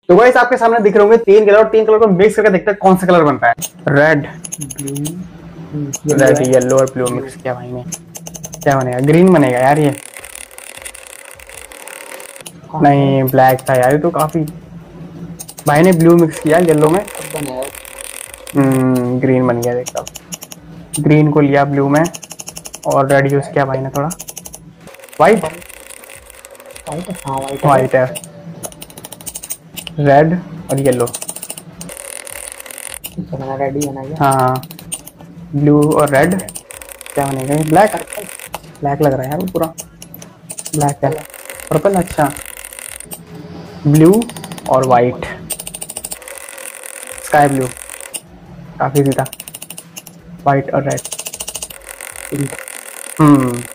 तो गाइस आपके सामने दिख रहे होंगे तीन कलर, और तीन कलर को मिक्स करके देखते हैं कौन सा कलर बनता है। रेड, रेड येलो और ब्लू मिक्स किया भाई ने, क्या बनेगा? ग्रीन बनेगा यार ये। नहीं ब्लैक था यार, तो काफी भाई ने ब्लू मिक्स किया येलो में, ग्रीन बन गया। देखता ग्रीन को लिया ब्लू में और रेड यूज किया भाई ने थोड़ा। वाइट, वाइट है, रेड और येलो। रेड ही बनाया। हाँ ब्लू और रेड क्या बनेगा? ब्लैक, ब्लैक लग रहा है यार वो पूरा ब्लैक है। पर्पल, अच्छा ब्लू और वाइट, स्काई ब्लू, काफी सीधा, वाइट और रेड।